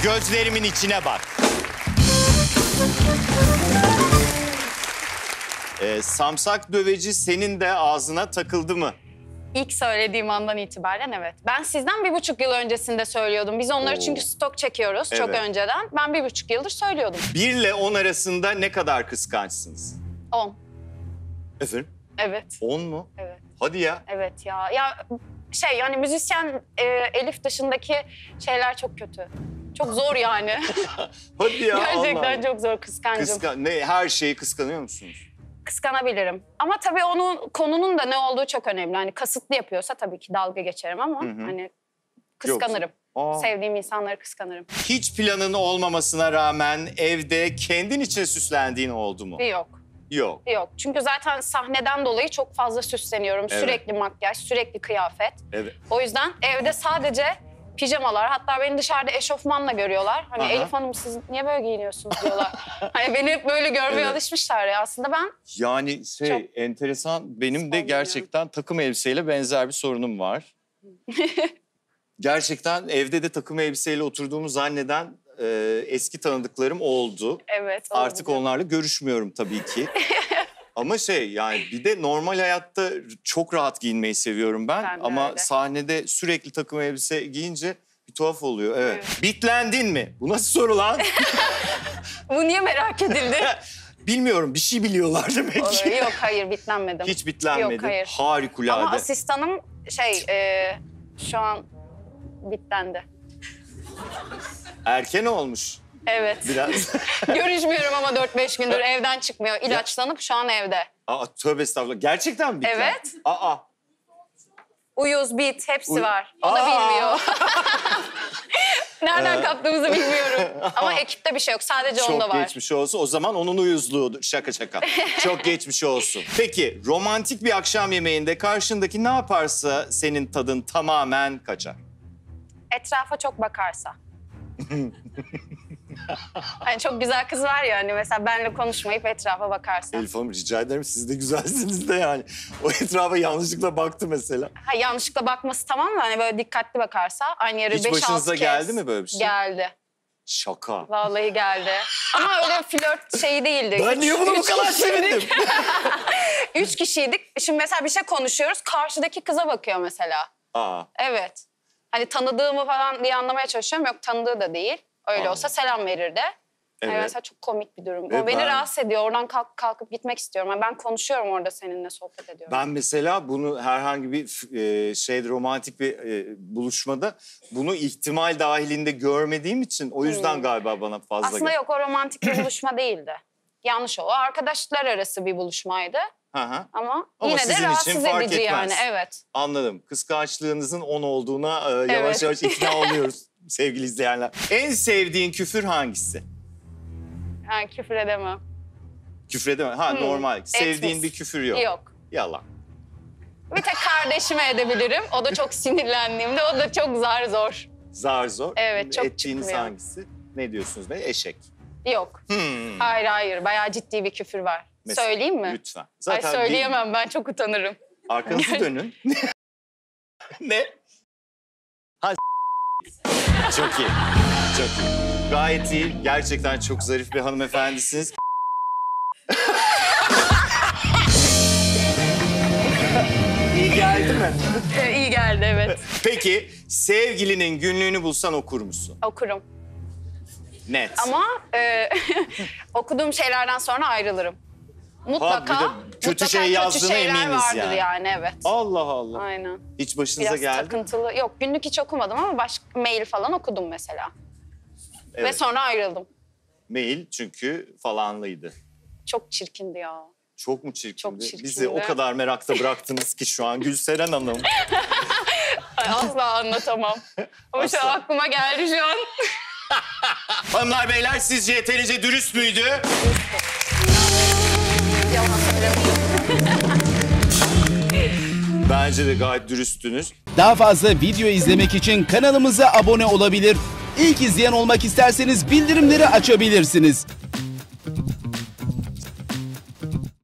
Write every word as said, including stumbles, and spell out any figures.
Gözlerimin içine bak. Ee, samsak döveci senin de ağzına takıldı mı? İlk söylediğim andan itibaren evet. Ben sizden bir buçuk yıl öncesinde söylüyordum. Biz onları Oo. çünkü stok çekiyoruz çok Evet. önceden. Ben bir buçuk yıldır söylüyordum. Bir ile on arasında ne kadar kıskançsınız? On. Efendim? Evet. On mu? Evet. Hadi ya. Evet ya. Ya şey yani müzisyen e, Elif dışındaki şeyler çok kötü. Çok zor yani. Hadi ya. Gerçekten Allah Allah. çok zor kıskancım. Kıskan ne, her şeyi kıskanıyor musunuz? Kıskanabilirim. Ama tabii onun konunun da ne olduğu çok önemli. Hani kasıtlı yapıyorsa tabii ki dalga geçerim ama Hı hı. hani kıskanırım. Aa. Sevdiğim insanları kıskanırım. Hiç planın olmamasına rağmen evde kendin için süslendiğin oldu mu? Yok. Yok. Yok. Çünkü zaten sahneden dolayı çok fazla süsleniyorum. Evet. Sürekli makyaj, sürekli kıyafet. Evet. O yüzden evde sadece pijamalar. Hatta beni dışarıda eşofmanla görüyorlar. Hani Aha. Elif Hanım siz niye böyle giyiniyorsunuz diyorlar. Hani beni hep böyle görmeye Evet. alışmışlar ya. Aslında ben Yani şey Çok enteresan, benim de sanmıyorum. gerçekten takım elbiseyle benzer bir sorunum var. Gerçekten evde de takım elbiseyle oturduğumu zanneden e, eski tanıdıklarım oldu. evet. Artık olabilir. onlarla görüşmüyorum tabii ki. Ama şey yani bir de normal hayatta çok rahat giyinmeyi seviyorum ben. Ben de Ama öyle. sahnede sürekli takım elbise giyince bir tuhaf oluyor. Evet. Evet. Bitlendin mi? Bu nasıl soru lan? Bu niye merak edildi? Bilmiyorum, bir şey biliyorlar demek ki. Yok hayır bitlenmedim. Hiç bitlenmedin. Yok, hayır. Harikulade. Ama asistanım şey e, şu an bitlendi. Erken olmuş Evet. biraz. Görüşmüyorum ama dört beş gündür evden çıkmıyor. İlaçlanıp şu an evde. Aa, tövbe estağfurullah. Gerçekten mi bitlen? Evet. Aa. Uyuz, bit hepsi Uy- var. O da Aa! bilmiyor. Nereden Ee, kaptığımızı bilmiyorum. Ama ekipte bir şey yok. Sadece onda Çok var. geçmiş olsun. O zaman onun uyuzluğudur. Şaka şaka. Çok geçmiş olsun. Peki romantik bir akşam yemeğinde karşındaki ne yaparsa senin tadın tamamen kaçar. Etrafa çok bakarsa. Hani çok güzel kız var ya hani mesela benimle konuşmayıp etrafa bakarsa. Elif Hanım rica ederim, siz de güzelsiniz de yani. O etrafa yanlışlıkla baktı mesela. Ha, yanlışlıkla bakması tamam da hani böyle dikkatli bakarsa aynı yere Hiç beş altı kez. başınıza geldi mi böyle bir şey? Geldi. Şaka. Vallahi geldi. Ama öyle flört şeyi değildi. Ben Üç- niye bunu bu üç kadar kişiydik. sevindim? Üç kişiydik. Şimdi mesela bir şey konuşuyoruz. Karşıdaki kıza bakıyor mesela. Aa. Evet. Hani tanıdığımı falan diye anlamaya çalışıyorum. Yok tanıdığı da değil. Öyle Aa. olsa selam verirdi. Yani Evet. mesela çok komik bir durum. Ve O beni ben- rahatsız ediyor. Oradan kalk, kalkıp gitmek istiyorum. Yani ben konuşuyorum orada seninle sohbet ediyorum. Ben mesela bunu herhangi bir e, şey romantik bir e, buluşmada bunu ihtimal dahilinde görmediğim için o yüzden Hmm. galiba bana fazla Aslında geldi. yok o romantik bir buluşma değildi. Yanlış o. Arkadaşlar arası bir buluşmaydı. Hı hı. Ama, Ama yine sizin de için rahatsız fark edici yani. etmez. Evet. Anladım. Kıskançlığınızın on olduğuna e, yavaş Evet. yavaş ikna oluyoruz sevgili izleyenler. En sevdiğin küfür hangisi? Yani küfür edemem. Küfür edemem. Ha Hmm, normal. Sevdiğin etmez. bir küfür yok. Yok. Yalan. Bir tek kardeşime edebilirim. O da çok sinirlendiğimde. O da çok zar zor. Zar zor. Evet, çok Ettiğiniz çıkmıyor. hangisi? Ne diyorsunuz be? Eşek. Yok. Hmm. Hayır hayır. Bayağı ciddi bir küfür var. Mesela, Söyleyeyim mi? Lütfen. Ay söyleyemem. Ben çok utanırım. Arkanızı Gel. dönün. Ne? Ha çok iyi. Çok iyi. Gayet iyi. Gerçekten çok zarif bir hanımefendisiniz. İyi geldi mi? Ee, iyi geldi evet. Peki sevgilinin günlüğünü bulsan okur musun? Okurum. Net. Ama e, okuduğum şeylerden sonra ayrılırım. Mutlaka, Ha, bir de kötü mutlaka şey yazdığına şeyler eminiz vardır yani. yani evet. Allah Allah. Aynen. Hiç başınıza Biraz geldi mi? takıntılı. Yok günlük hiç okumadım ama başka mail falan okudum mesela. Ve Evet. sonra ayrıldım. Mail çünkü falanlıydı. Çok çirkindi ya. Çok mu çirkindi? Çok çirkindi. Bizi o kadar merakta bıraktınız ki şu an Gülseren Hanım. Ay, asla anlatamam. Ama şu Asla. an aklıma geldi şu an. Hanımlar beyler sizce yeterince dürüst müydü? Yalan söylemiyorum. Bence de gayet dürüsttünüz. Daha fazla video izlemek için kanalımıza abone olabilir. İlk izleyen olmak isterseniz bildirimleri açabilirsiniz.